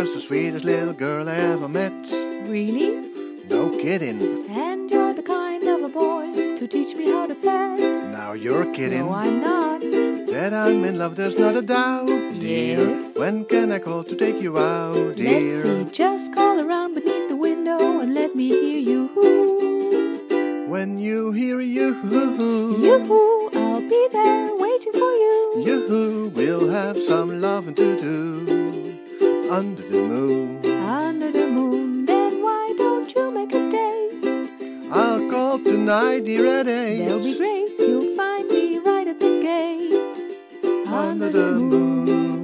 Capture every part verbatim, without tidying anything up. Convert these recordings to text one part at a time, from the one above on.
just the sweetest little girl I ever met. Really? No kidding. And you're the kind of a boy to teach me how to pet. Now you're kidding. No, I'm not. That I'm in love, there's not a doubt, dear. Yes. When can I call to take you out, dear? Let's see, just call around beneath the window and let me hear you. When you hear you, Yoo-hoo, I'll be there waiting for you. you will have some loving to do under the moon. Under the moon, then why don't you make a date? I'll call tonight, dear, at eight. That'll be great, you'll find me right at the gate. Under the moon,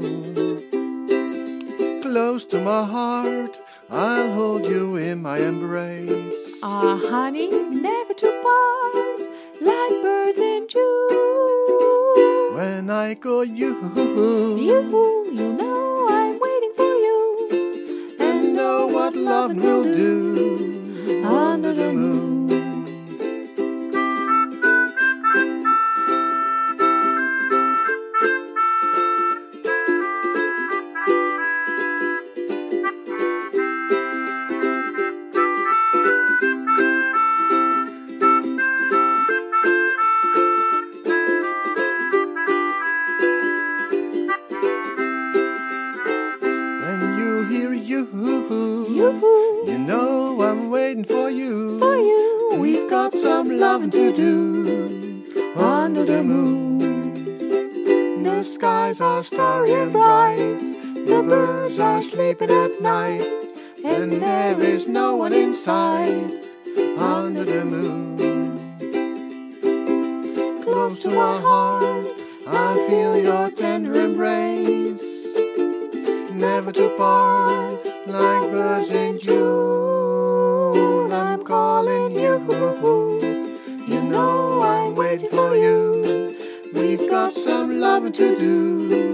close to my heart, I'll hold you in my embrace. Ah, honey, never to part, like birds in June. When I call you, Yoo-hoo, you know I'm waiting for you. and know what love will do Under the moon. Hear you, Yoo-hoo, you know I'm waiting for you. for you, We've got some loving to do under the moon. The skies are starry and bright, the birds are sleeping at night, and there is no one inside under the moon. Close to my heart, I feel your tender embrace. Never to part, like birds in June. I'm calling you, you know I'm waiting for you. We've got some loving to do